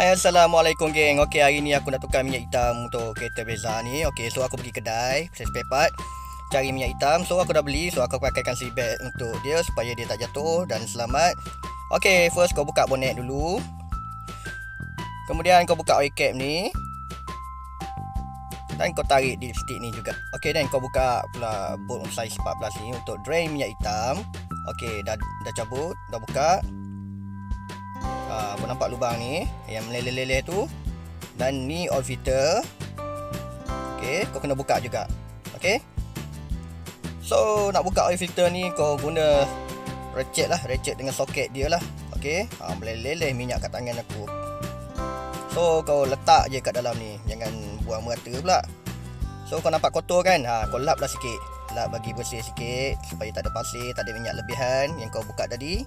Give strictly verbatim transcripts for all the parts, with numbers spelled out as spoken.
Hai, Assalamualaikum geng. Okey, hari ni aku nak tukar minyak hitam untuk kereta Brezza ni. Okey, so aku pergi kedai spare part cari minyak hitam. So aku dah beli, so aku pakaikan sleeve bag untuk dia supaya dia tak jatuh dan selamat. Okey, first kau buka bonet dulu. Kemudian kau buka oil cap ni. Dan kau tarik di stick ni juga. Okey, dan kau buka pula bolt size empat belas ni untuk drain minyak hitam. Okey, dah dah cabut, dah buka. Ha, kau nampak lubang ni yang meleleh-leleh tu. Dan ni oil filter. Okey, kau kena buka juga. Okey. So, nak buka oil filter ni kau guna ratchet lah, ratchet dengan soket dia lah. Okey. Ha, meleleh-leleh minyak kat tangan aku. So, kau letak je kat dalam ni. Jangan buang merata pula. So, kau nampak kotor kan? Ha, kau lap lah sikit. Lap bagi bersih sikit supaya tak ada pasir, tak ada minyak lebihan yang kau buka tadi.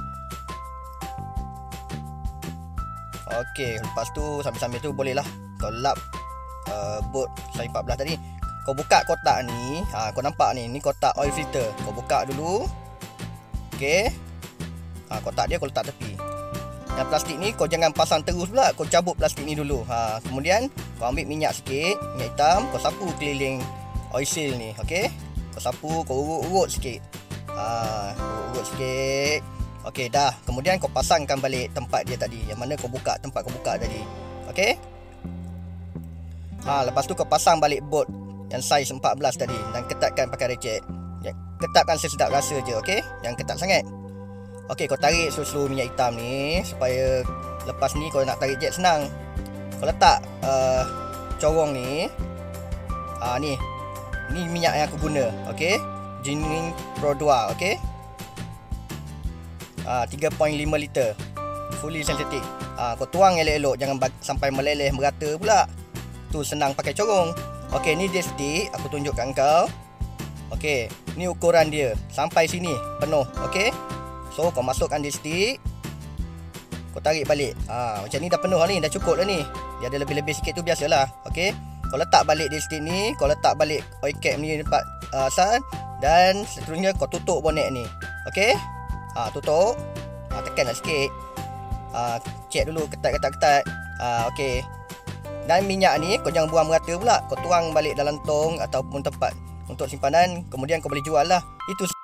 Okey, lepas tu sambil-sambil tu bolehlah kau lap uh, bolt size empat belas tadi. Kau buka kotak ni. Ha, kau nampak ni, ni kotak oil filter. Kau buka dulu. Okey. Ha, kotak dia kau letak tepi. Yang plastik ni kau jangan pasang terus pula. Kau cabut plastik ni dulu. Ha, kemudian kau ambil minyak sikit, minyak hitam, kau sapu keliling oil seal ni. Okey. Kau sapu, kau urut-urut sikit. Ha, urut-urut sikit. Okey, dah. Kemudian kau pasangkan balik tempat dia tadi. Yang mana kau buka, tempat kau buka tadi. Okey. Ha, lepas tu kau pasang balik bolt yang saiz empat belas tadi dan ketatkan pakai ratchet. Ya, ketatkan sesedap rasa je, okey? Yang ketat sangat. Okey, kau tarik seluruh minyak hitam ni supaya lepas ni kau nak tarik jet senang. Kau letak uh, corong ni. Ha, ni. Ni minyak yang aku guna, okey? Genuine Pro dua, okey? Ha, tiga koma lima liter. Fully synthetic. Ha, kau tuang elok-elok, jangan sampai meleleh merata pula. Tu senang pakai corong. Okey, ni dia stick, aku tunjukkan kau. Okey, ni ukuran dia. Sampai sini penuh, okey? So kau masukkan dia stick. Kau tarik balik. Ha, macam ni dah penuh ni, dah cukup dah ni. Dia ada lebih-lebih sikit tu biasalah, okey? Kau letak balik dia stick ni, kau letak balik oil cap ni tempat uh, asal dan seterusnya kau tutup bonet ni. Okey? Ha, tutup. Ha, tekanlah sikit. Ha, check dulu ketat-ketat-ketat. Ha, okey. Dan minyak ni kau jangan buang merata pula. Kau tuang balik dalam tong ataupun tempat untuk simpanan. Kemudian kau boleh jual lah. Itu